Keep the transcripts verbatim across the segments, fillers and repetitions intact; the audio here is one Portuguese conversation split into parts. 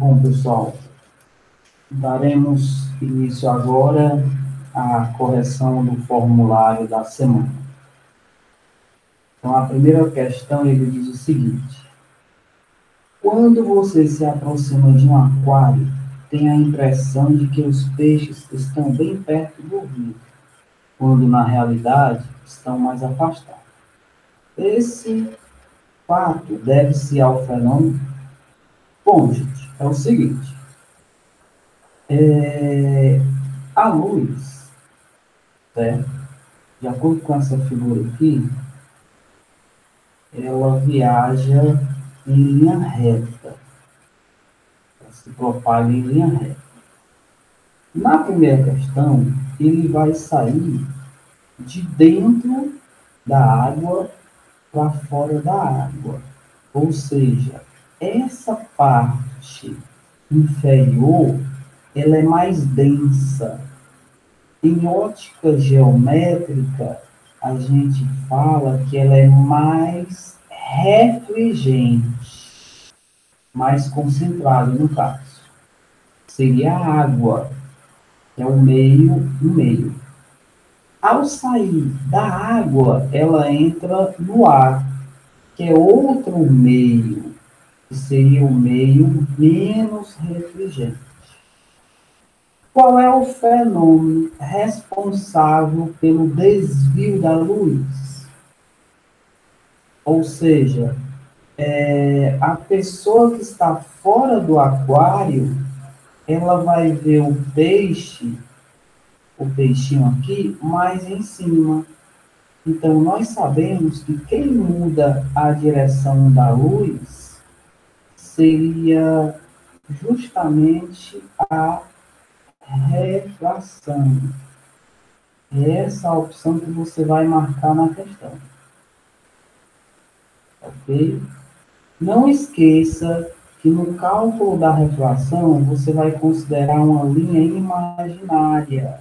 Bom, pessoal, daremos início agora à correção do formulário da semana. Então, a primeira questão, ele diz o seguinte: quando você se aproxima de um aquário, tem a impressão de que os peixes estão bem perto do rio, quando, na realidade, estão mais afastados. Esse fato deve-se ao fenômeno. Bom, gente, é o seguinte. É, a luz, certo? De acordo com essa figura aqui, ela viaja em linha reta, ela se propaga em linha reta. Na primeira questão, ele vai sair de dentro da água para fora da água, ou seja, essa parte inferior, ela é mais densa. Em ótica geométrica, a gente fala que ela é mais refligente, mais concentrada no caso. Seria a água, que é o meio, o meio. Ao sair da água, ela entra no ar, que é outro meio, que seria o meio menos refligente. Qual é o fenômeno responsável pelo desvio da luz? Ou seja, é, a pessoa que está fora do aquário, ela vai ver o peixe, o peixinho aqui, mais em cima. Então, nós sabemos que quem muda a direção da luz seria justamente a refração. É essa a opção que você vai marcar na questão. Ok? Não esqueça que no cálculo da refração você vai considerar uma linha imaginária.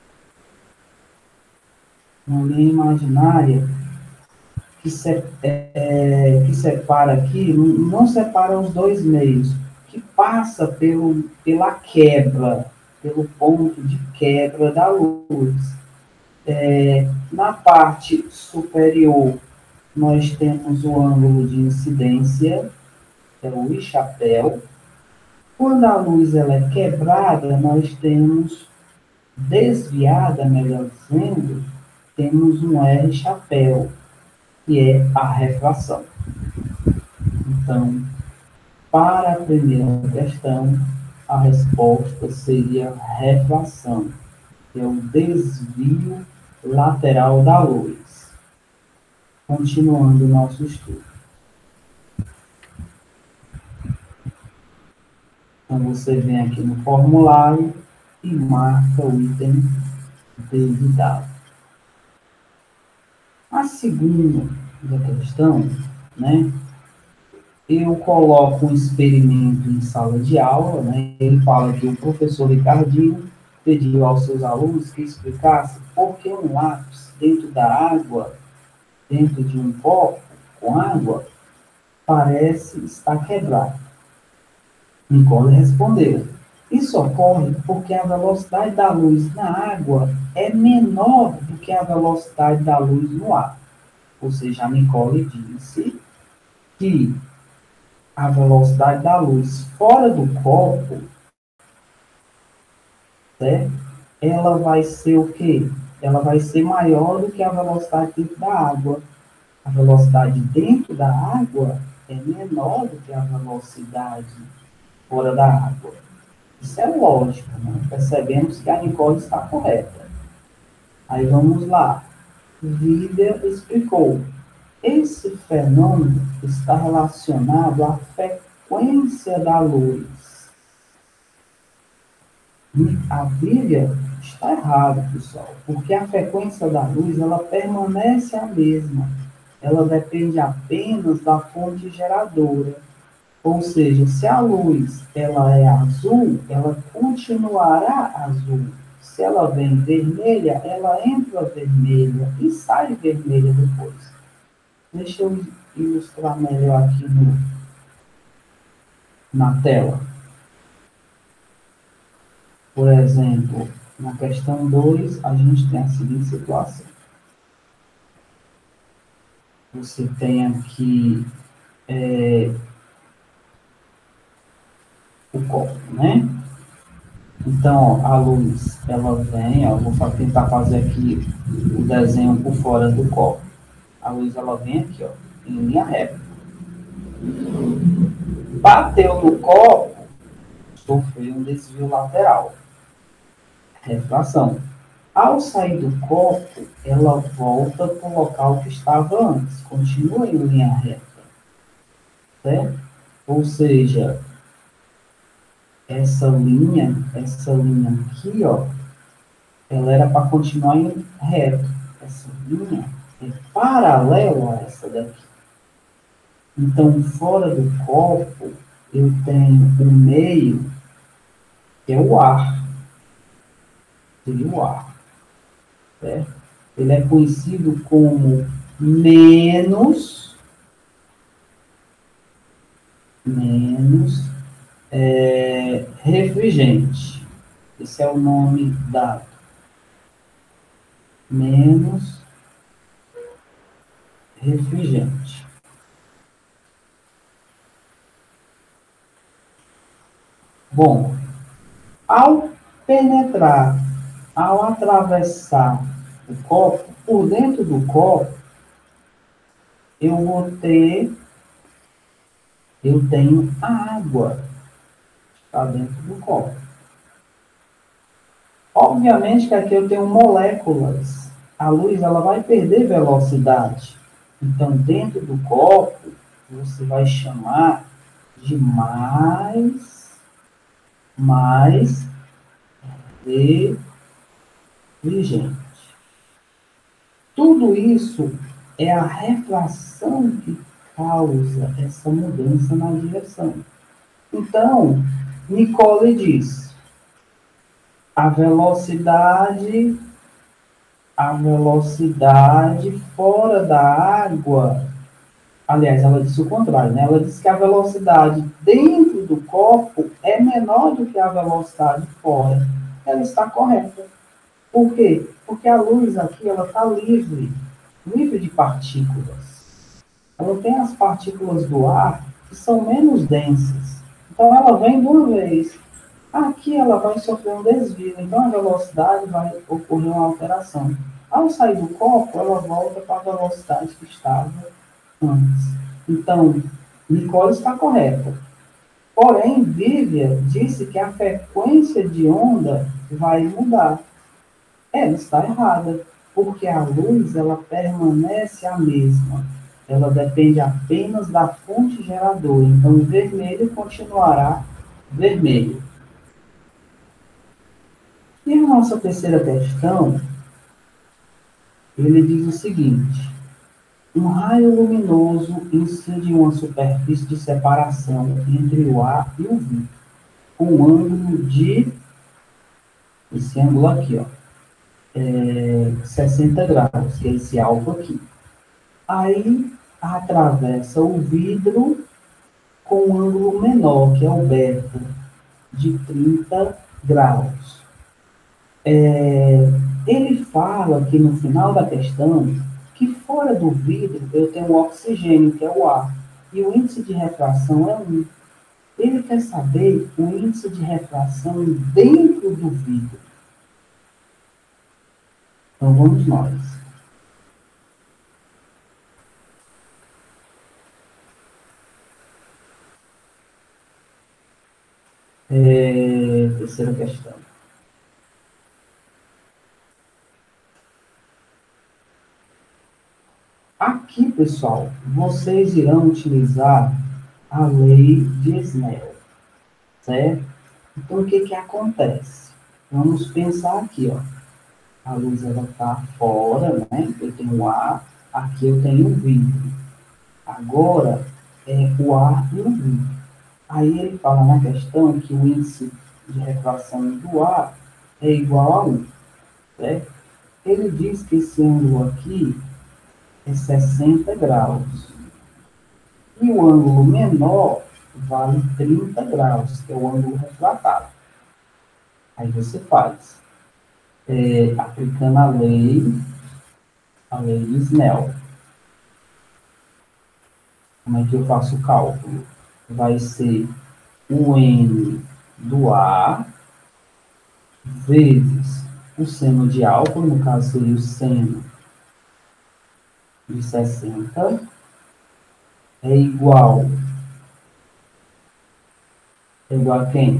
Uma linha imaginária que, se, é, que separa aqui, não separa os dois meios, que passa pelo, pela quebra, pelo ponto de quebra da luz. É, na parte superior, nós temos o ângulo de incidência, que é o I-chapéu. Quando a luz ela é quebrada, nós temos desviada, melhor dizendo, temos um R-chapéu, que é a refração. Então, para a primeira questão, a resposta seria refração, que é o desvio lateral da luz. Continuando o nosso estudo. Então, você vem aqui no formulário e marca o item devidado. A segunda questão, né? Eu coloco um experimento em sala de aula, né? Ele fala que o professor Ricardinho pediu aos seus alunos que explicassem por que um lápis dentro da água, dentro de um copo com água, parece estar quebrado. Nicole respondeu: isso ocorre porque a velocidade da luz na água é menor do que a velocidade da luz no ar. Ou seja, a Nicole disse que a velocidade da luz fora do copo, certo? Ela vai ser o quê? Ela vai ser maior do que a velocidade dentro da água. A velocidade dentro da água é menor do que a velocidade fora da água. Isso é lógico, né? Percebemos que a Nicole está correta. Aí vamos lá. Vivian explicou. Esse fenômeno está relacionado à frequência da luz. A Vivian está errada, pessoal, porque a frequência da luz ela permanece a mesma. Ela depende apenas da fonte geradora. Ou seja, se a luz ela é azul, ela continuará azul. Se ela vem vermelha, ela entra vermelha e sai vermelha depois. Deixa eu ilustrar melhor aqui no, na tela. Por exemplo, na questão dois, a gente tem a seguinte situação. Você tem aqui é, o copo, né? Então, ó, a luz, ela vem, ó, vou tentar fazer aqui o desenho por fora do copo. A luz, ela vem aqui, ó, em linha reta. Bateu no copo, sofreu um desvio lateral, refração. Ao sair do copo, ela volta para o local que estava antes, continua em linha reta, certo? Ou seja, essa linha, essa linha aqui, ó, ela era para continuar em reto. Essa linha é paralela a essa daqui. Então, fora do copo, eu tenho o meio, que é o ar. Seria o ar, certo? Ele é conhecido como menos, menos é, refrigerante. Esse é o nome dado. Menos refrigerante. Bom, ao penetrar, ao atravessar o copo, por dentro do copo, eu vou ter, eu tenho a água, está dentro do copo. Obviamente que aqui eu tenho moléculas. A luz, ela vai perder velocidade. Então, dentro do copo, você vai chamar de mais, mais refrigerante. Tudo isso é a refração que causa essa mudança na direção. Então, Nicole diz, a velocidade, a velocidade fora da água, aliás, ela disse o contrário, né? Ela disse que a velocidade dentro do copo é menor do que a velocidade fora. Ela está correta. Por quê? Porque a luz aqui, ela está livre, livre de partículas. Ela tem as partículas do ar que são menos densas. Então, ela vem de uma vez. Aqui ela vai sofrer um desvio, então a velocidade vai ocorrer uma alteração. Ao sair do copo, ela volta para a velocidade que estava antes. Então, Nicole está correta. Porém, Vivian disse que a frequência de onda vai mudar. Ela está errada, porque a luz ela permanece a mesma. Ela depende apenas da fonte geradora. Então, o vermelho continuará vermelho. E a nossa terceira questão, ele diz o seguinte: um raio luminoso incide em uma superfície de separação entre o ar e o vidro, com um ângulo de, esse ângulo aqui, ó, é sessenta graus, que é esse alvo aqui. Aí atravessa o vidro com um ângulo menor, que é o beta, de trinta graus. É, ele fala que no final da questão, que fora do vidro eu tenho o oxigênio, que é o ar, e o índice de refração é um. Ele quer saber o índice de refração dentro do vidro. Então vamos nós. É, terceira questão. Aqui, pessoal, vocês irão utilizar a lei de Snell, certo? Então, o que que acontece? Vamos pensar aqui, ó. A luz, ela está fora, né? Eu tenho o ar, aqui eu tenho o vidro. Agora, é o ar e o vidro. Aí ele fala na questão que o índice de refração do ar é igual a um, certo? Ele diz que esse ângulo aqui é sessenta graus. E o ângulo menor vale trinta graus, que é o ângulo refratado. Aí você faz, é, aplicando a lei, a lei de Snell. Como é que eu faço o cálculo? Vai ser o N do A vezes o seno de álcool, no caso seria o seno de sessenta, é igual, é igual a quem?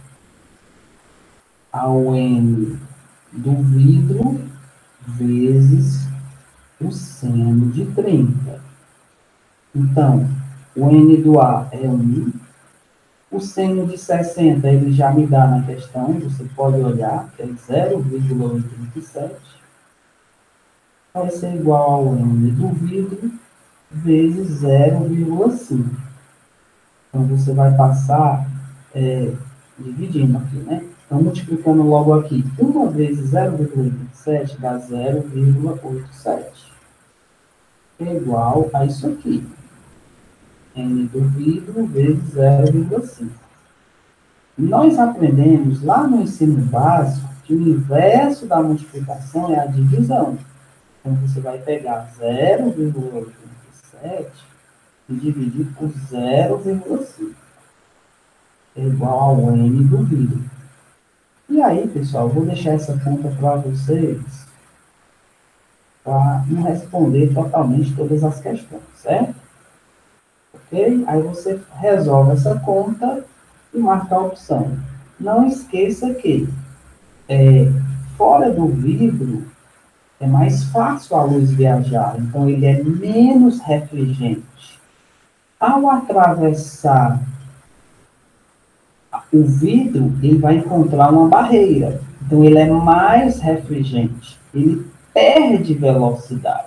Ao N do vidro vezes o seno de trinta. Então, o N do A é um, o seno de sessenta ele já me dá na questão, você pode olhar, que é zero vírgula oitenta e sete, vai ser igual ao N do vidro vezes zero vírgula cinco. Então, você vai passar é, dividindo aqui, né? Então, multiplicando logo aqui, uma vezes zero vírgula oitenta e sete dá zero vírgula oitenta e sete. É igual a isso aqui. N do vidro vezes zero vírgula cinco. Nós aprendemos lá no ensino básico que o inverso da multiplicação é a divisão. Então, você vai pegar zero vírgula oitenta e sete e dividir por zero vírgula cinco. É igual ao N do vidro. E aí, pessoal, eu vou deixar essa conta para vocês, para não responder totalmente todas as questões, certo? Ok? Aí você resolve essa conta e marca a opção. Não esqueça que é, fora do vidro é mais fácil a luz viajar, então ele é menos refligente. Ao atravessar o vidro, ele vai encontrar uma barreira, então ele é mais refligente, ele perde velocidade.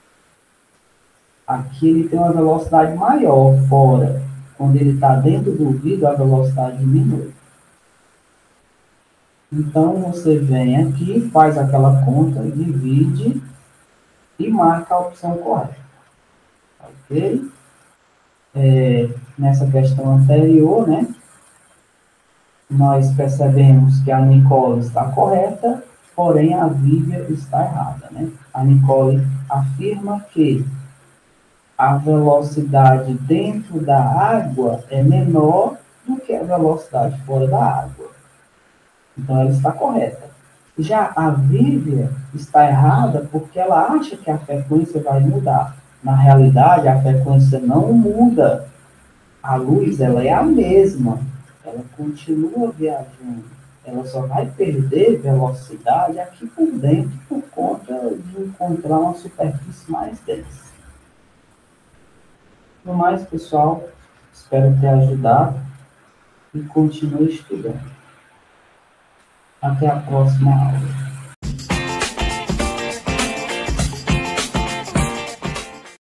Aqui ele tem uma velocidade maior fora. Quando ele está dentro do vidro, a velocidade diminui. Então, você vem aqui, faz aquela conta, divide e marca a opção correta. Ok? É, nessa questão anterior, né, nós percebemos que a Nicole está correta, porém a Vívia está errada. Né? A Nicole afirma que a velocidade dentro da água é menor do que a velocidade fora da água. Então, ela está correta. Já a Vívia está errada porque ela acha que a frequência vai mudar. Na realidade, a frequência não muda. A luz, ela é a mesma. Ela continua viajando. Ela só vai perder velocidade aqui por dentro por conta de encontrar uma superfície mais densa. No mais, pessoal, espero ter ajudado e continue estudando. Até a próxima aula.